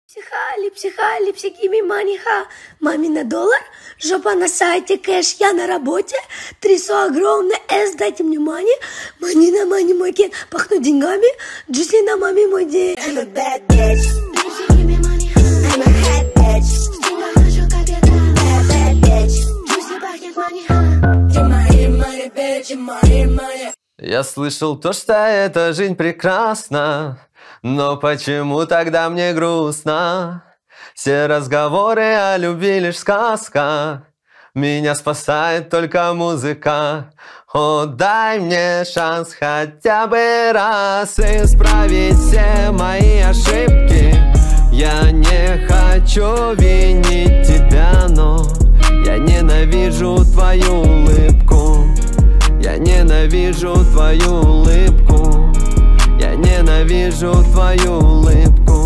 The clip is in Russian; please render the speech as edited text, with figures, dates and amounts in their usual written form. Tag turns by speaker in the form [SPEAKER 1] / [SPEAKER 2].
[SPEAKER 1] Липсиха, гиви маниха. Мамина доллар, жопа на сайте, кэш, я на работе. Трясу огромное S, дайте мне мани. Мани на мани мой кен, пахну деньгами. Джуси на маме мой день. I'm a bad bitch. Липси, гиви маниха. I'm a bad bitch. Деньгах хожу как это. Bad bitch. Джуси пахнет маниха.
[SPEAKER 2] Я слышал то, что эта жизнь прекрасна, но почему тогда мне грустно? Все разговоры о любви лишь сказка, меня спасает только музыка. О, дай мне шанс хотя бы раз исправить все мои ошибки. Я не хочу винить тебя, но я ненавижу твою улыбку. Я ненавижу твою улыбку. Я ненавижу твою улыбку.